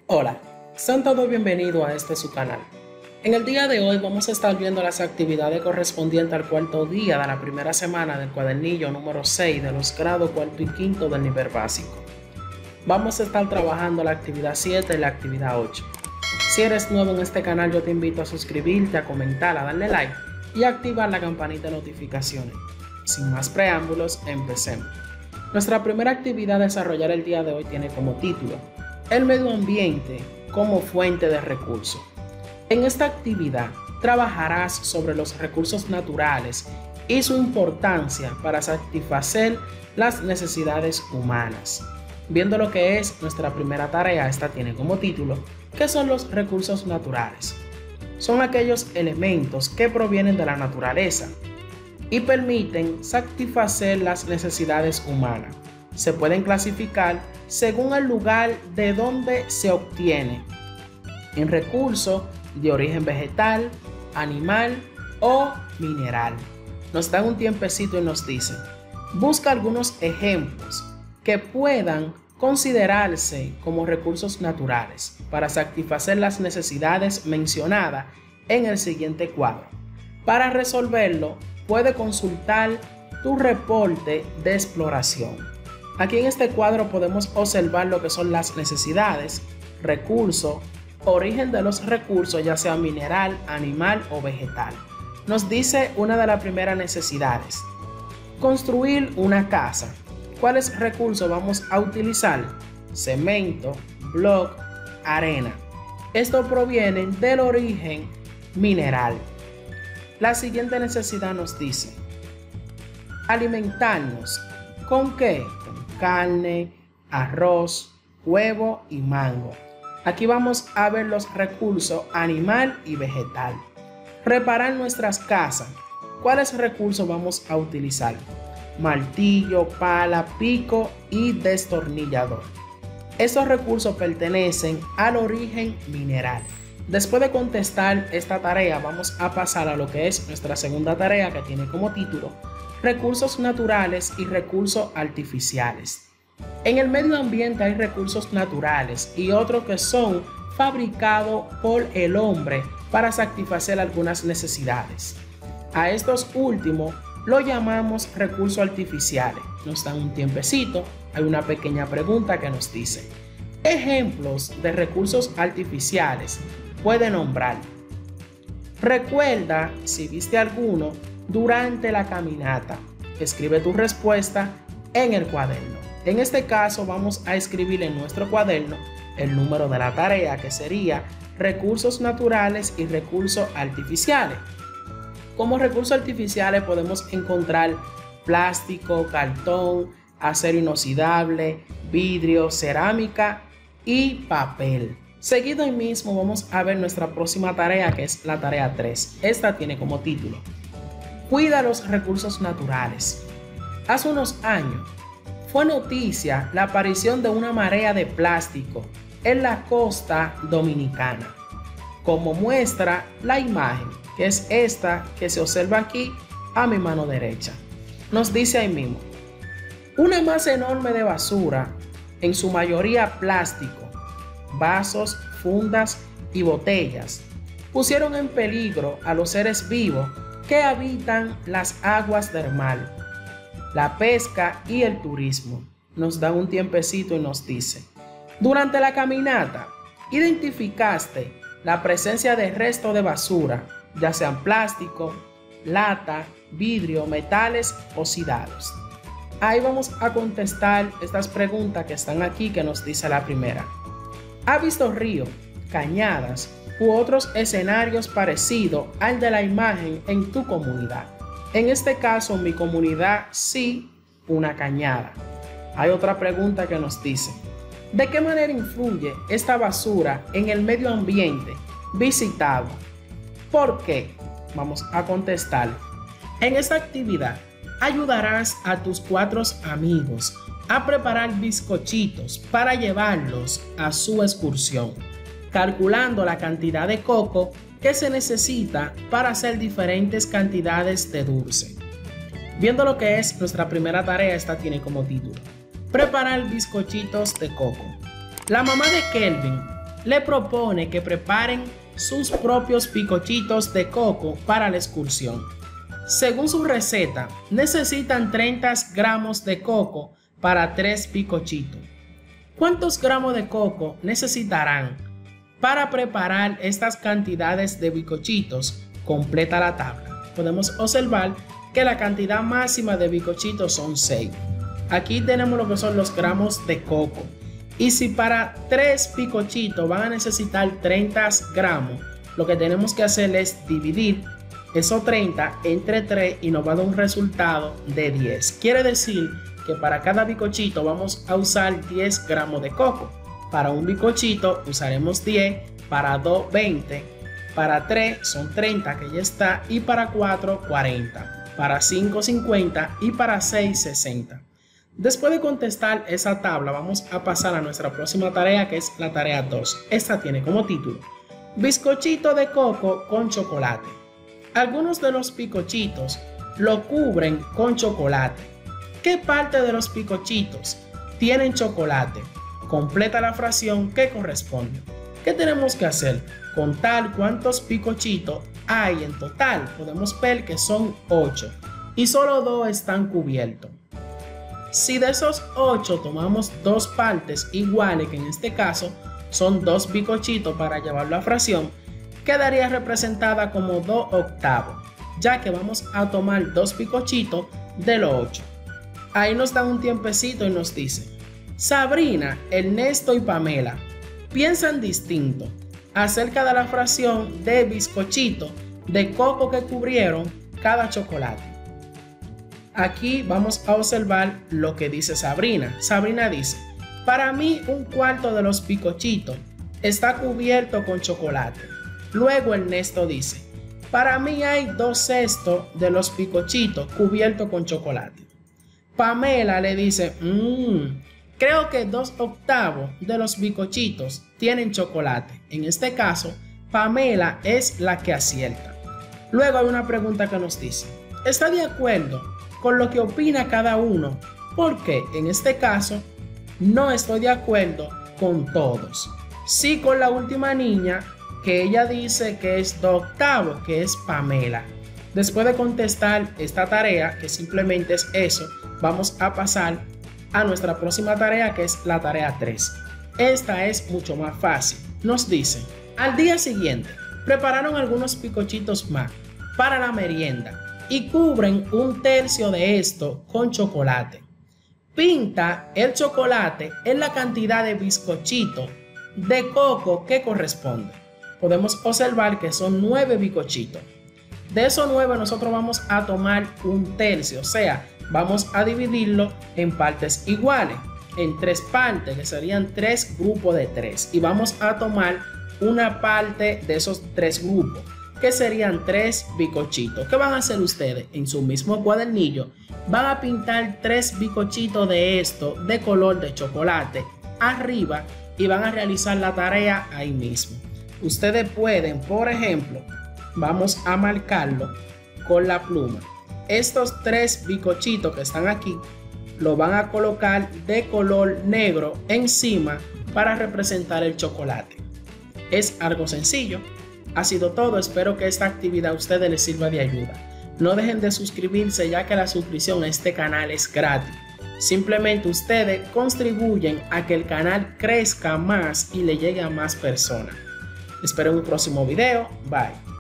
Hola, sean todos bienvenidos a su canal. En el día de hoy vamos a estar viendo las actividades correspondientes al cuarto día de la primera semana del cuadernillo número 6 de los grados cuarto y quinto del nivel básico. Vamos a estar trabajando la actividad 7 y la actividad 8. Si eres nuevo en este canal, yo te invito a suscribirte, a comentar, a darle like y a activar la campanita de notificaciones. Sin más preámbulos, empecemos. Nuestra primera actividad a desarrollar el día de hoy tiene como título el medio ambiente como fuente de recursos. En esta actividad trabajarás sobre los recursos naturales y su importancia para satisfacer las necesidades humanas. Viendo lo que es nuestra primera tarea, esta tiene como título ¿qué son los recursos naturales? Son aquellos elementos que provienen de la naturaleza y permiten satisfacer las necesidades humanas. Se pueden clasificar según el lugar de donde se obtiene, en recursos de origen vegetal, animal o mineral. Nos dan un tiempecito y nos dicen, busca algunos ejemplos que puedan considerarse como recursos naturales para satisfacer las necesidades mencionadas en el siguiente cuadro. Para resolverlo, puede consultar tu reporte de exploración. Aquí en este cuadro podemos observar lo que son las necesidades, recursos, origen de los recursos, ya sea mineral, animal o vegetal. Nos dice una de las primeras necesidades, construir una casa. ¿Cuáles recursos vamos a utilizar? Cemento, bloc, arena. Estos provienen del origen mineral. La siguiente necesidad nos dice, alimentarnos. ¿Con qué? Con carne, arroz, huevo y mango. Aquí vamos a ver los recursos animal y vegetal. Reparar nuestras casas. ¿Cuáles recursos vamos a utilizar? Martillo, pala, pico y destornillador. Estos recursos pertenecen al origen mineral. Después de contestar esta tarea, vamos a pasar a lo que es nuestra segunda tarea, que tiene como título recursos naturales y recursos artificiales. En el medio ambiente hay recursos naturales y otros que son fabricados por el hombre para satisfacer algunas necesidades. A estos últimos lo llamamos recursos artificiales. Nos dan un tiempecito, hay una pequeña pregunta que nos dice, ejemplos de recursos artificiales puede nombrar. Recuerda si viste alguno durante la caminata. Escribe tu respuesta en el cuaderno. En este caso vamos a escribir en nuestro cuaderno el número de la tarea, que sería recursos naturales y recursos artificiales. Como recursos artificiales podemos encontrar plástico, cartón, acero inoxidable, vidrio, cerámica y papel. Seguido ahí mismo vamos a ver nuestra próxima tarea, que es la tarea 3. Esta tiene como título cuida los recursos naturales. Hace unos años fue noticia la aparición de una marea de plástico en la costa dominicana. Como muestra la imagen, que es esta que se observa aquí a mi mano derecha. Nos dice ahí mismo, una masa enorme de basura, en su mayoría plástico, vasos, fundas y botellas, pusieron en peligro a los seres vivos que habitan las aguas del mar, la pesca y el turismo. Nos da un tiempecito y nos dice, durante la caminata, identificaste la presencia de restos de basura, ya sean plástico, lata, vidrio, metales oxidados. Ahí vamos a contestar estas preguntas que están aquí, que nos dice la primera. ¿Ha visto ríos, cañadas u otros escenarios parecidos al de la imagen en tu comunidad? En este caso, en mi comunidad, sí, una cañada. Hay otra pregunta que nos dice, ¿de qué manera influye esta basura en el medio ambiente visitado? ¿Por qué? Vamos a contestar. En esta actividad, ayudarás a tus 4 amigos a preparar bizcochitos para llevarlos a su excursión, calculando la cantidad de coco que se necesita para hacer diferentes cantidades de dulce. Viendo lo que es nuestra primera tarea, esta tiene como título preparar bizcochitos de coco. La mamá de Kelvin le propone que preparen sus propios bizcochitos de coco para la excursión. Según su receta, necesitan 30 gramos de coco para 3 bizcochitos. ¿Cuántos gramos de coco necesitarán para preparar estas cantidades de bizcochitos? Completa la tabla. Podemos observar que la cantidad máxima de bizcochitos son 6. Aquí tenemos lo que son los gramos de coco. Y si para 3 bizcochitos van a necesitar 30 gramos, lo que tenemos que hacer es dividir esos 30 entre 3 y nos va a dar un resultado de 10. Quiere decir que para cada bizcochito vamos a usar 10 gramos de coco. Para un bizcochito usaremos 10, para 2 20, para 3 son 30 que ya está y para 4 40, para 5 50 y para 6 60. Después de contestar esa tabla vamos a pasar a nuestra próxima tarea, que es la tarea 2. Esta tiene como título bizcochito de coco con chocolate. Algunos de los bizcochitos lo cubren con chocolate. ¿Qué parte de los bizcochitos tienen chocolate? Completa la fracción que corresponde. ¿Qué tenemos que hacer? Contar cuántos bizcochitos hay en total. Podemos ver que son 8 y solo 2 están cubiertos. Si de esos 8 tomamos 2 partes iguales, que en este caso son 2 bizcochitos para llevarlo a fracción, quedaría representada como 2 octavos, ya que vamos a tomar 2 bizcochitos de los 8. Ahí nos dan un tiempecito y nos dice: Sabrina, Ernesto y Pamela piensan distinto acerca de la fracción de bizcochito de coco que cubrieron cada chocolate. Aquí vamos a observar lo que dice Sabrina. Sabrina dice: para mí un cuarto de los bizcochitos está cubierto con chocolate. Luego Ernesto dice: para mí hay 2/6 de los bizcochitos cubiertos con chocolate. Pamela le dice: creo que 2 octavos de los bizcochitos tienen chocolate. En este caso, Pamela es la que acierta. Luego hay una pregunta que nos dice: ¿está de acuerdo con lo que opina cada uno? Porque en este caso no estoy de acuerdo con todos. Sí, con la última niña, que ella dice que es 2 octavos, que es Pamela. Después de contestar esta tarea, que simplemente es eso, vamos a pasar a nuestra próxima tarea, que es la tarea 3. Esta es mucho más fácil. Nos dice: al día siguiente prepararon algunos bizcochitos más para la merienda y cubren 1/3 de esto con chocolate. Pinta el chocolate en la cantidad de bizcochito de coco que corresponde. Podemos observar que son 9 bizcochitos. De esos 9 nosotros vamos a tomar 1/3, o sea, vamos a dividirlo en partes iguales, en 3 partes, que serían 3 grupos de 3, y vamos a tomar una parte de esos 3 grupos, que serían 3 bizcochitos. ¿Qué van a hacer ustedes? En su mismo cuadernillo van a pintar 3 bizcochitos de esto de color de chocolate arriba y van a realizar la tarea ahí mismo. Ustedes pueden, por ejemplo, vamos a marcarlo con la pluma. Estos 3 bizcochitos que están aquí lo van a colocar de color negro encima para representar el chocolate. Es algo sencillo. Ha sido todo. Espero que esta actividad a ustedes les sirva de ayuda. No dejen de suscribirse, ya que la suscripción a este canal es gratis. Simplemente ustedes contribuyen a que el canal crezca más y le llegue a más personas. Espero en un próximo video. Bye.